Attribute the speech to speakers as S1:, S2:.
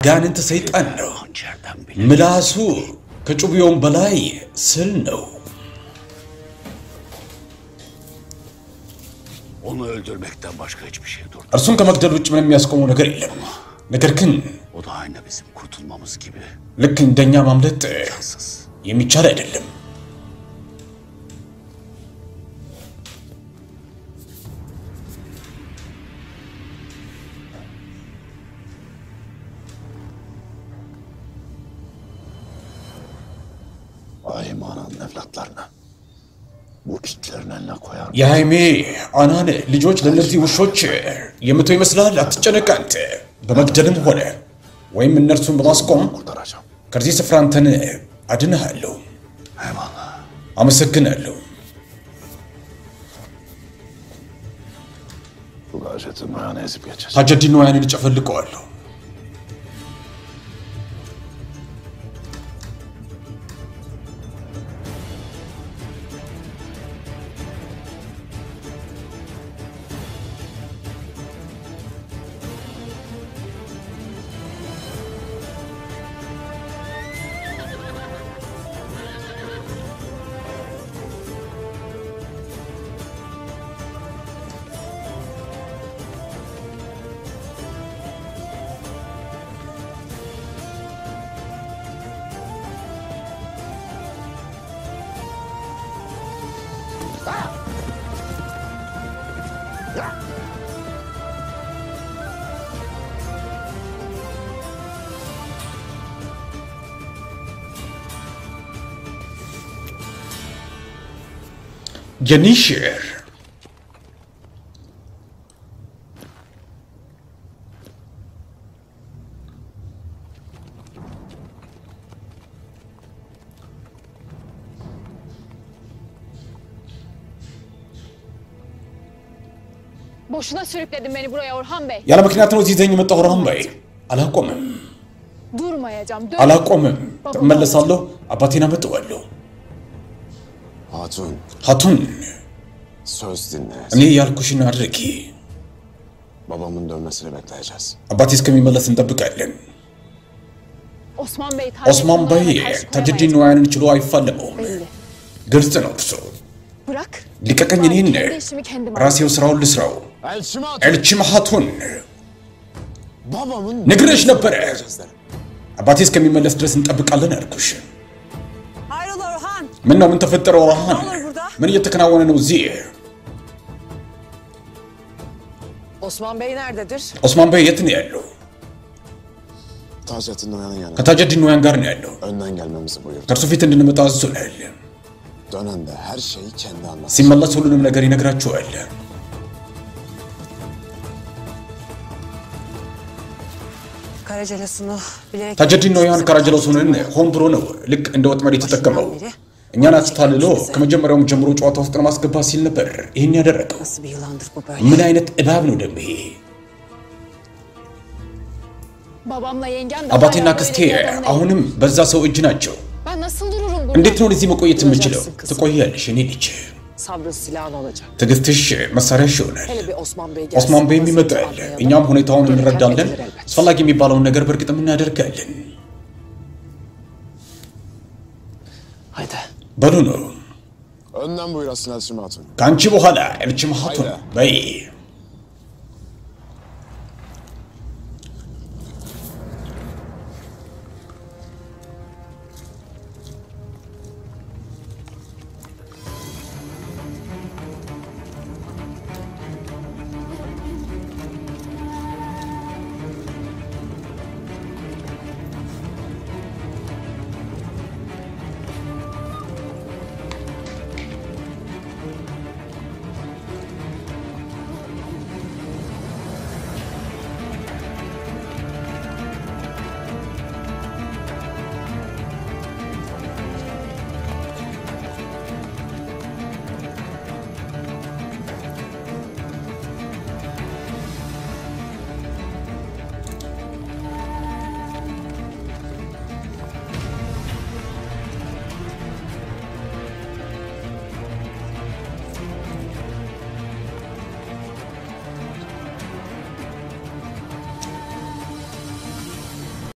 S1: ያጋንንት ሰይጣን ነው ምላሱ ከጩቤውም በላይ ስል ነው
S2: Onu öldürmekten başka hiçbir şey dur.
S1: እርሱን ከመግደል ውጭ ምንም የሚያስቆመው ነገር የለም ነገር ግን
S2: O da aynı bizim kurtulmamız gibi.
S1: ልክ እንደኛ ማምለጥ የሚቻል አይደለም
S2: Ayman'ın evlatlarına bu kitlerin eline koyar.
S1: የሃይሜ አናን ልጆች ለነዚህ ውሾች የምተው ይመስላል አትጨነቅ አንተ በመግደልም ሆነ ወይም እነርሱን በማስቆም ከዚህ ስፍራ አንተን አድነሃለሁ
S2: Eyvallah.
S1: አመሰግናለሁ
S2: Bu gayretin ayağını ezip geçecek.
S1: ታጀዲን ነው ያንን ጨፈልቀዋለሁ Genişir.
S3: Boşuna sürükledin beni buraya Orhan Bey.
S1: ያለ ምክንያት ነው እዚህ ይዘኝ የመጣው ኦርሃን በይ አላቆምም
S3: Durmayacağım.
S1: አላቆምም ተመለሳለሁ አባቴን አመጣዋለሁ
S4: Hatun,
S1: ሀቱን
S4: söz dinle.
S1: እኔ ያልኩሽን አድርጊ
S4: Babamın dönmesini bekleyeceğiz.
S1: አባቴ እስከሚመለስ እንጠብቃለን
S3: Osman Bey,
S1: ኦስማን በይ ታጀዲን ነው ያንን ችሎ አይፋለመውም ግልጽ ነው እርሱ
S3: Bırak.
S1: ልቀቀኝ እኔን
S3: Kendi işimi kendim
S1: ራሴው ስራውን ልስራው
S4: Elçim Hatun,
S1: ኤልቺም ሀቱን
S4: babamın
S1: ነግሬሽ ነበረ
S4: bekleyeceğiz derim.
S1: አባቴ እስከሚመለስ ድረስ እንጠብቃለን አልኩሽ
S5: Hayrola Orhan?
S1: ምን ነው ምን ተፈጠረ ኦርሃን
S5: Ne olur burada?
S1: ምን እየተከናወነ ነው እዚህ
S5: Osman Bey nerededir?
S1: ኦስማን በይ የት ነው ያለው
S4: Taceddin Noyan'ın yanına.
S1: ከታጀዲን ኖያን ጋር ነው ያለው
S4: Önden gelmemizi buyurdu.
S1: ከእርሱ ፊት እንድንመጣ አዞናል
S4: Dönen de her şeyi kendi anlatsın.
S1: ሲመለስ ሁሉንም ነገር ይነግራቸዋል
S5: Karacalası'nı bilerek...
S1: ታጀዲን ኖያን ካራጀሎሱንን ሆን ብሎ ነው ልክ እንደ ወጥመድ የተጠቀመው እኛን አስታልሎ ከመጀመሪያውም ጀምሮ ጨዋታ ውስጥ ለማስገባት ሲል ነበር ይህን ያደረገው
S5: Nasıl bir yılandır bu böyle?
S1: ምን አይነት እባብ ነው ደግሞ ይሄ
S3: Babamla yengen de
S1: አባቴና
S3: hala
S1: ክስቴ
S3: böyle bir adamla
S1: አሁንም በዛ ሰው እጅ ናቸው
S3: Ben nasıl dururum burada?
S1: እንዴት ነው እዚህ መቆየት የምችለው ትቆያለሽ እኔ ልጅ
S5: Sabrın silahın olacak.
S1: ትዕግስትሽ መሳሪያሽ ይሆናል
S5: Hele bir Osman Bey gelsin.
S1: ኦስማን በይም ይመጣል
S5: Anlayalım.
S1: እኛም ሁኔታውን
S5: Gereken
S1: እንረዳለን
S5: edilir elbet.
S1: አስፈላጊ የሚባለውን ነገር በእርግጥም እናደርጋለን
S5: Haydi.
S1: በሉ ነው
S4: Önden buyurasın Elçim Hatun.
S1: ከአንቺ በኋላ ኤልቺም ሀቱን በይ